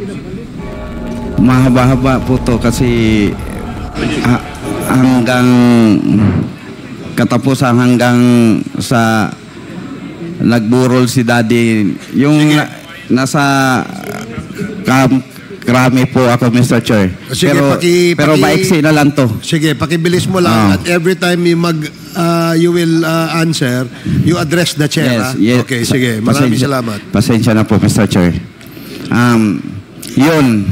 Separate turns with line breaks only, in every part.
Mahaba-haba po to kasi hanggang katapusan, hanggang sa nagburol si Daddy. Yung nasa Krami po ako, Mr. Chair.
Sige,
pero maiksi na lang to.
Sige, pakibilis mo lang. At every time you will answer, you address the chair.
Yes.
Okay, sige. Maraming salamat.
Pasensya na po, Mr. Chair. Yun.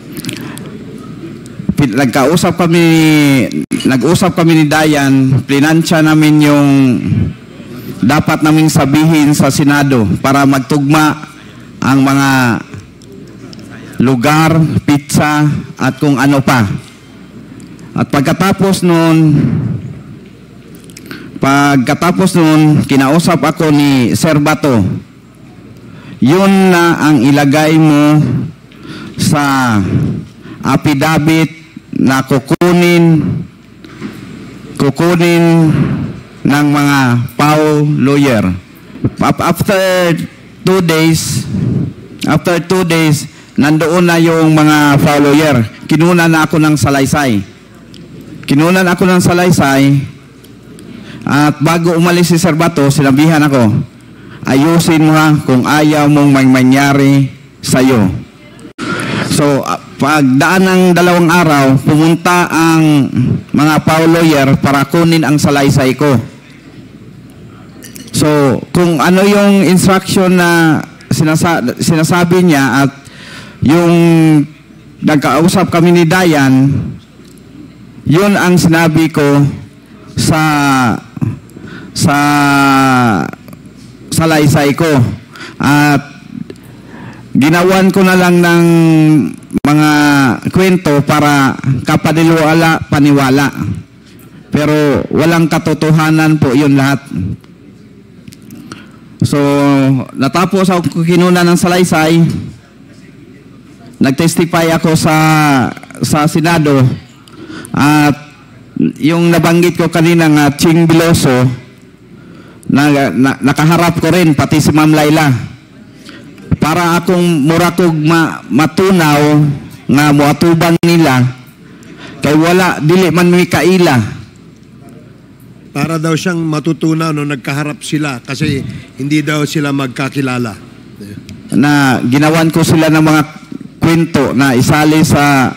Nag-usap kami ni Dayan, plinansya namin yung dapat naming sabihin sa Senado para magtugma ang mga lugar, pizza, at kung ano pa. At pagkatapos nun, kinausap ako ni Sir Bato. Yun na ang ilagay mo sa affidavit na kukunin ng mga PAO lawyer. After 2 days, nandoon na yung mga PAO lawyer. Kinunan na ako ng salaysay. At bago umalis si Sir Bato, sinabihan ako, ayusin mo ha kung ayaw mong may mangyari sa'yo. So, pagdaan ng 2 araw, pumunta ang mga PAO lawyer para kunin ang salaysay ko. So, kung ano yung instruction na sinasabi niya at yung nagkausap kami ni Dayan, yun ang sinabi ko sa salaysay ko. At ginawan ko na lang ng mga kwento para paniwala. Pero walang katotohanan po yun lahat. So, natapos ako kinuna ng salaysay. Nag-testify ako sa Senado. At yung nabanggit ko kanina nga, Ching Biloso, nakaharap ko rin, pati si Ma'am Laila. Para akong murakog matunaw nga muatubang nila, kay wala, dili man may kaila.
Para daw siyang matutunaw no nagkaharap sila kasi hindi daw sila magkakilala.
Na ginawan ko sila ng mga kwento na isali sa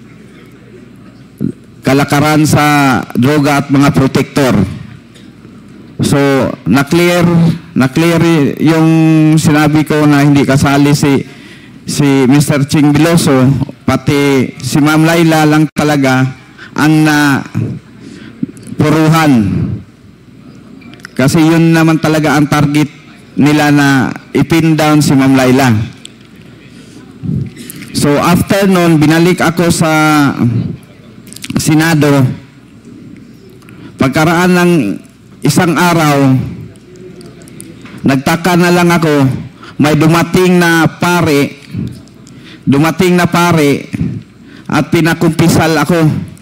kalakaran sa droga at mga protector. So, na-clear yung sinabi ko na hindi kasali si Mr. Ching Biloso, pati si Ma'am Laila lang talaga ang puruhan. Kasi yun naman talaga ang target nila na ipin down si Ma'am Laila. So after nun, binalik ako sa Senado. Pagkaraan ng 1 araw, nagtaka na lang ako, may dumating na pare at pinakumpisal ako.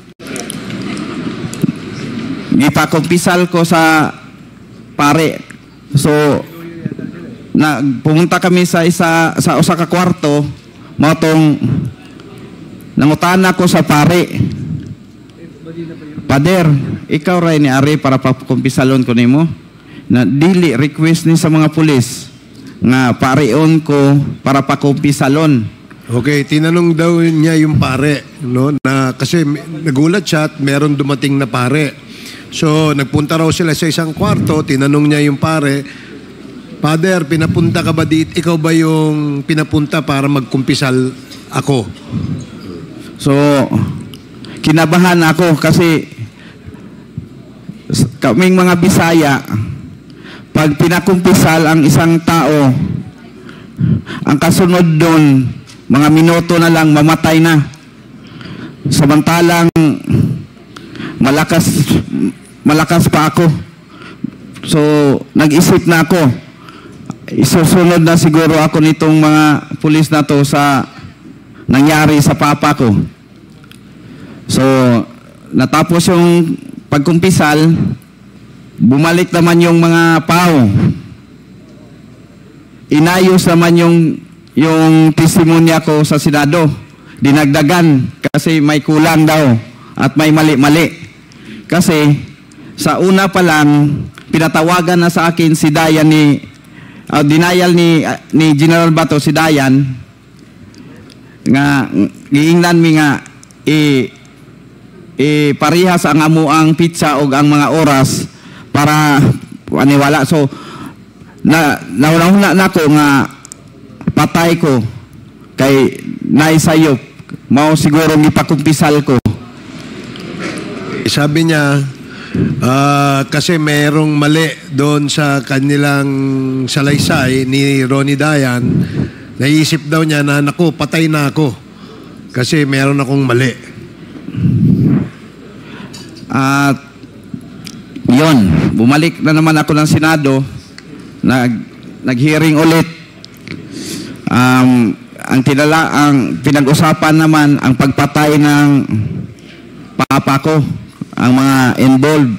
Ipakumpisal ko sa pare. So, pumunta kami sa usa ka kwarto, matong nangutana ko sa pare. Pader, ikaw ray ni Ari para pakumpisalon ko nimo. Na dili request ni sa mga pulis nga pareon ko para pakumpisalon.
Okay, tinanong daw niya yung pare, no, na kasi nagulat siya at meron dumating na pare. So, nagpunta raw sila sa isang kwarto, tinanong niya yung pare, Father, pinapunta ka ba dito? Ikaw ba yung pinapunta para magkumpisal ako?
So, kinabahan ako kasi kaming mga Bisaya, pag pinakumpisal ang isang tao, ang kasunod doon, mga minuto na lang, mamatay na. Samantalang malakas pa ako. So, nag-isip na ako. Isusunod na siguro ako nitong mga pulis na to sa nangyari sa papa ko. So, natapos yung pagkumpisal, bumalik naman yung mga PAO. Inayos naman yung yung testimonya ko sa Senado. Dinagdagan kasi may kulang daw at may mali-mali. Kasi sa una pa lang, pinatawagan na sa akin si Dayan denial ni General Bato si Dayan nga giingnan mi nga parihas ang amuang pizza o ang mga oras para aniwala. So nauna na ko nga patay ko kay naisayop mao siguro gipakumpisal ko.
Sabi niya kasi merong mali doon sa kanilang salaysay ni Ronnie Dayan. Naisip daw niya na naku, patay na ako kasi meron akong mali.
At yun, bumalik na naman ako ng Senado, nag-hearing ulit. Ang pinag-usapan naman ang pagpatay ng papa ko, ang mga involved.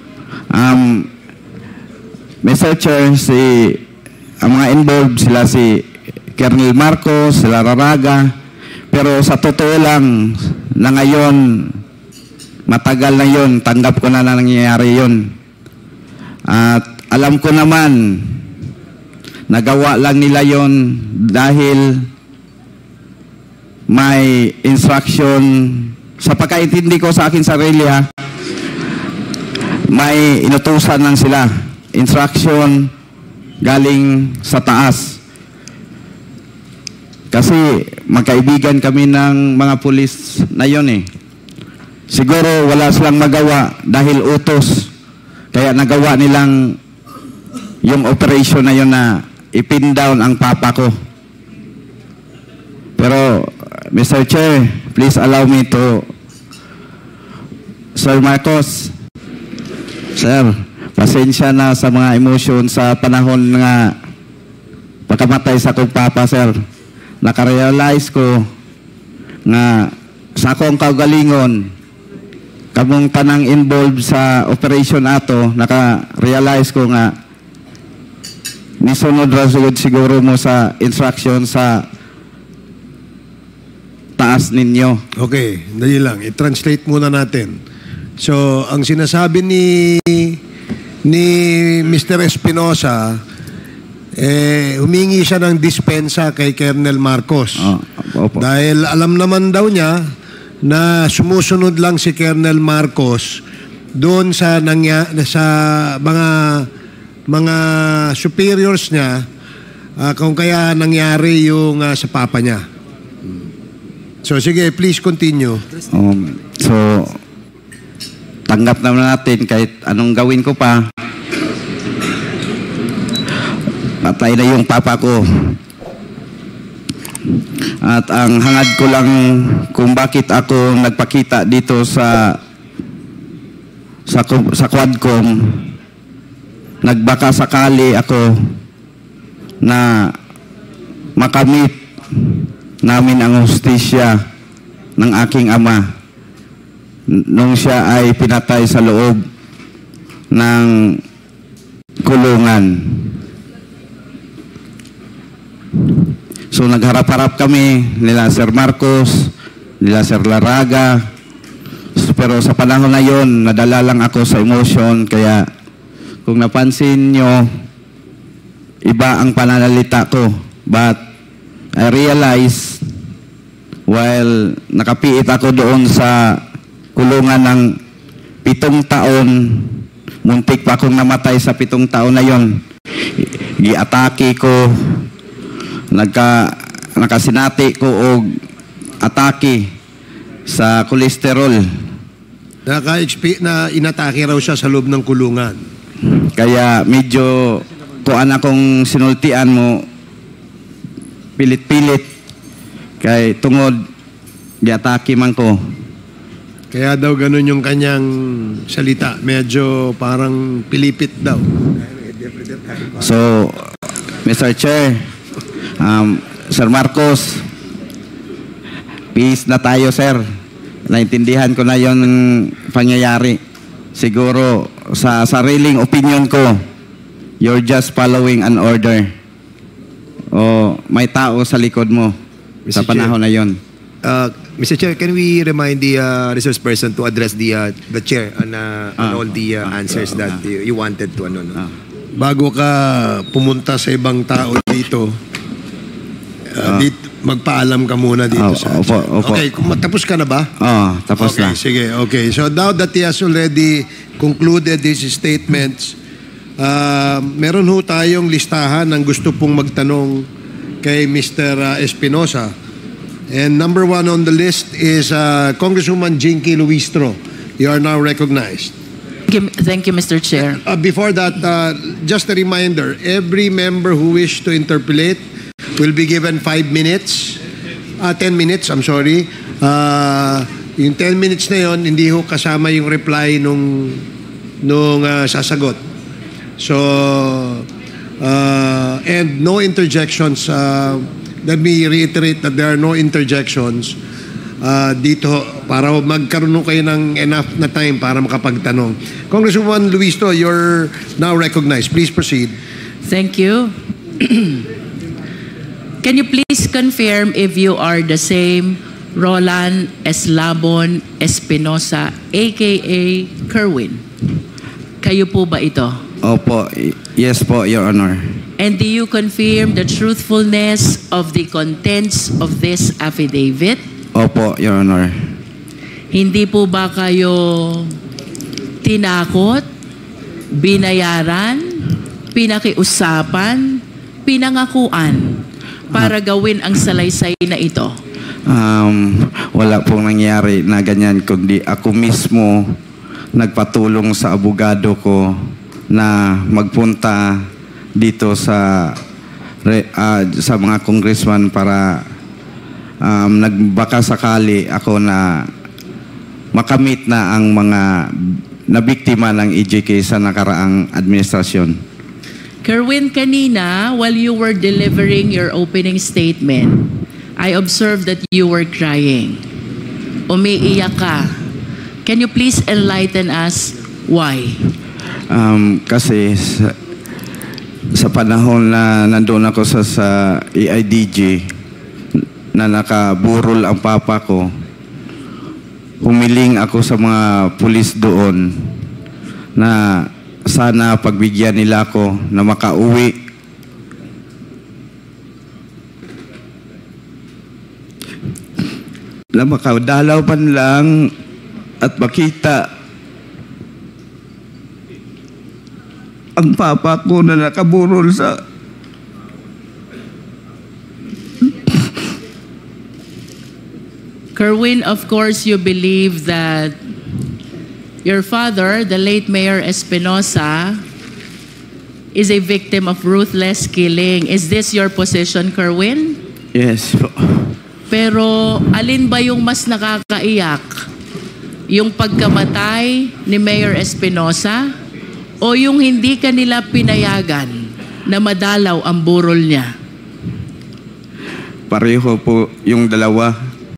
Mr. Chair, ang mga involved sila si Colonel Marcos, sila Laraga, pero sa totoo lang na ngayon matagal na yun, tanggap ko na nangyayari yun. At alam ko naman nagawa lang nila yon dahil may instruction. Sa pagkaintindi ko sa akin sarili, may inutusan lang sila. Instruction galing sa taas. Kasi magkaibigan kami ng mga pulis na yon eh. Siguro wala silang magawa dahil utos. Kaya nagawa nilang yung operation na yon na ipin down ang papa ko. Pero Mr. Chair, please allow me to Sir Marcos. Sir, pasensya na sa mga emotion sa panahon nga pagkamatay sa kong papa, sir. Nakarealize ko nga sa akong kaugalingon, kamong tanang involved sa operation ato, naka-realize ko nga nisunod rasugod siguro mo sa instruction sa taas ninyo.
Okay, dali lang. I-translate muna natin. So, ang sinasabi ni Mr. Espinosa, humingi siya ng dispensa kay Colonel Marcos.
Opo.
Dahil alam naman daw niya na sumusunod lang si Colonel Marcos doon sa mga superiors niya kung kaya nangyari yung sa papa niya. So sige, please continue.
So tanggap naman natin kahit anong gawin ko pa. Patay na yung papa ko. At ang hangad ko lang kung bakit ako nagpakita dito sa Quadcom, nagbaka sakali ako na makamit namin ang hustisya ng aking ama nung siya ay pinatay sa loob ng kulungan. So nagharap-harap kami nila Sir Marcos, nila Sir Laraga. Pero sa panahon na yon, nadala lang ako sa emotion. Kaya kung napansin nyo, iba ang pananalita ko. But I realized while nakapiit ako doon sa kulungan ng 7 taon, muntik pa akong namatay sa 7 taon na yon. Giatake ko, nakasinati ko og atake sa kolesterol.
Na inatake raw siya sa loob ng kulungan.
Kaya medyo kuan akong sinultian mo, pilit-pilit kay tungod giatake man ko.
Kaya daw ganun yung kanyang salita, medyo parang pilipit daw.
So Mr. Chair, Sir Marcos, peace na tayo, sir. Naintindihan ko na yon pangyayari. Siguro sa sariling opinion ko, you're just following an order. o may tao sa likod mo sa
Mr.
panahon na yon?
Mr. Chair, can we remind the resource person to address the chair on all the answers that you wanted to
Bago ka pumunta sa ibang tao dito, magpaalam ka muna dito sa
opo.
Okay, tapos ka na ba?
Tapos
okay,
na.
Sige, okay. So now that he has already concluded his statements, meron ho tayong listahan ng gusto pong magtanong kay Mr. Espinosa. And number 1 on the list is Congresswoman Jinky Luistro. You are now recognized.
Thank you, Mr. Chair.
Before that, just a reminder, every member who wish to interpolate will be given 5 minutes. 10 minutes, I'm sorry. Yung 10 minutes na yon, hindi ho kasama yung reply nung sasagot. So, and no interjections. Let me reiterate that there are no interjections dito para magkaroon kayo ng enough na time para makapagtanong. Congresswoman Luistro, you're now recognized. Please proceed.
Thank you. Can you please confirm if you are the same Roland Eslabon Espinosa, aka Kerwin? Kayo po ba ito?
Opo. Yes po, Your Honor.
And do you confirm the truthfulness of the contents of this affidavit?
Opo, Your Honor.
Hindi po ba kayo tinakot, binayaran, pinakiusapan, pinangakuan para gawin ang salaysay na ito?
Wala pong nangyari na ganyan, kundi ako mismo nagpatulong sa abogado ko na magpunta dito sa mga congressman para nagbaka sakali ako na makamit na ang mga nabiktima ng EJK sa nakaraang administrasyon.
Kerwin, kanina, while you were delivering your opening statement, I observed that you were crying. Umiiyak ka. Can you please enlighten us why?
Kasi sa panahon na nandun ako sa EIDG na nakaburol ang papa ko, humiling ako sa mga pulis doon na sana pagbigyan nila ako na makauwi. Na makadalaw man lang at makita ang papa ko na nakaburol sa
Kerwin, of course, you believe that your father, the late Mayor Espinosa, is a victim of ruthless killing. Is this your position, Kerwin?
Yes po.
Pero alin ba yung mas nakakaiyak? Yung pagkamatay ni Mayor Espinosa o yung hindi kanila pinayagan na madalaw ang burol niya?
Pareho po yung dalawa.